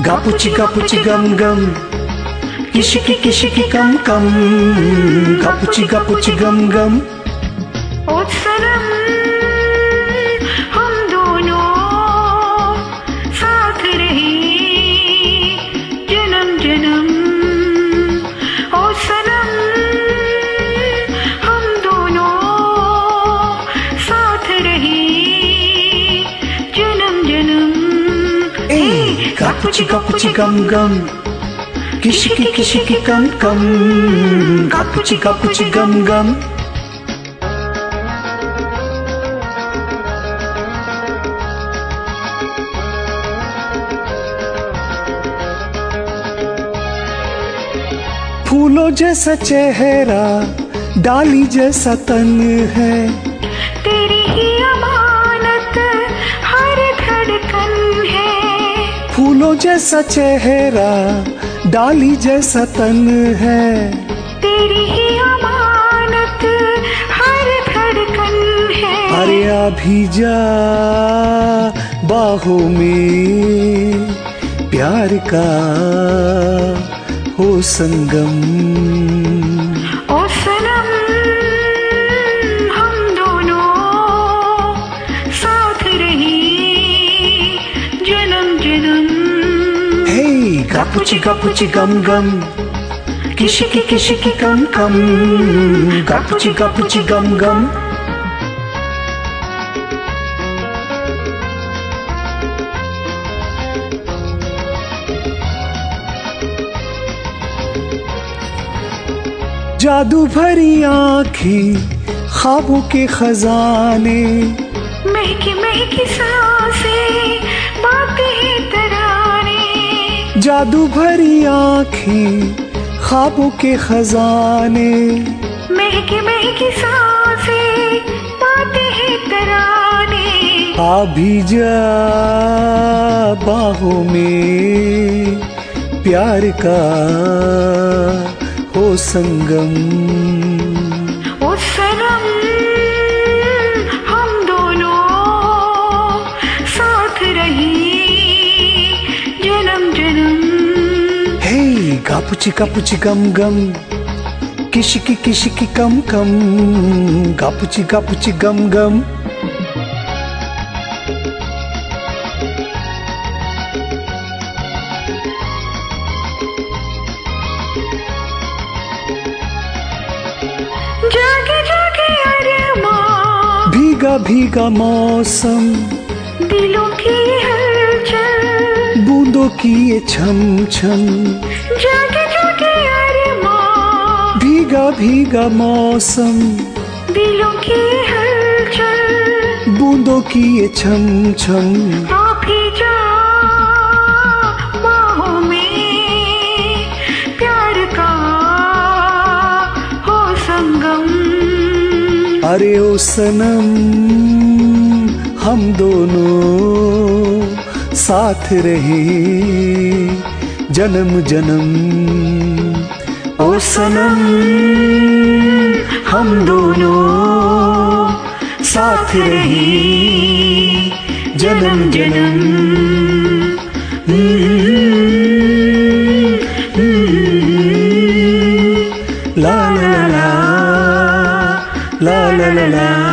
Gapuchi Gapuchi Gum Gum, Kishiki Kishiki Gum Gum, Gapuchi Gapuchi Gum Gum. ओ सनम हम दोनों साथ रहे जन्म जन्म। ओ सनम हम दोनों साथ रहे जन्म जन्म। Gapuchi Gapuchi Gum Gum, Kishiki Kishiki Gum Gum, Gapuchi Gapuchi Gum Gum. फूलों जैसा चेहरा, डाली जैसा तन है, तेरी ही अमानत हर धड़कन है। फूलों जैसा चेहरा, डाली जैसा तन है, तेरी ही अमानत हर धड़कन है। अरे आ भी जा बाहों में, प्यार का हो संगम। ओ सनम हम दोनों साथ रहे जन्म जन्म। Hey, Gapuchi Gapuchi Gum Gum, Kishiki Kishiki Gum Gum, Gapuchi Gapuchi Gum Gum. जादू भरी आँखें, ख्वाबों के खजाने, महकी महकी सांसें, बातें तराने। जादू भरी आँखें, ख्वाबों के खजाने, महकी महकी सांसें, बातें तराने। आ भी जा बाहों में, प्यार का हो संगम। ओ सनम हम दोनों साथ रहे जन्म जन्म। Hey, Gapuchi Gapuchi Gum Gum, Kishiki Kishiki Gum Gum, Gapuchi Gapuchi Gum Gum. जागे जागे अरमां, भीगा भीगा मौसम, दिलों की हलचल, बूंदों की ये छम छम। जागे जागे अरमां, भीगा भीगा मौसम, दिलों की हलचल, बूंदों की ये छम छम। आ भी जा बाहों में, प्यार का हो संगम। अरे ओ सनम हम दोनों साथ रहे जन्म जन्म। ओ सनम हम दोनों साथ रहे जन्म जन्म। La la la la, la la la la.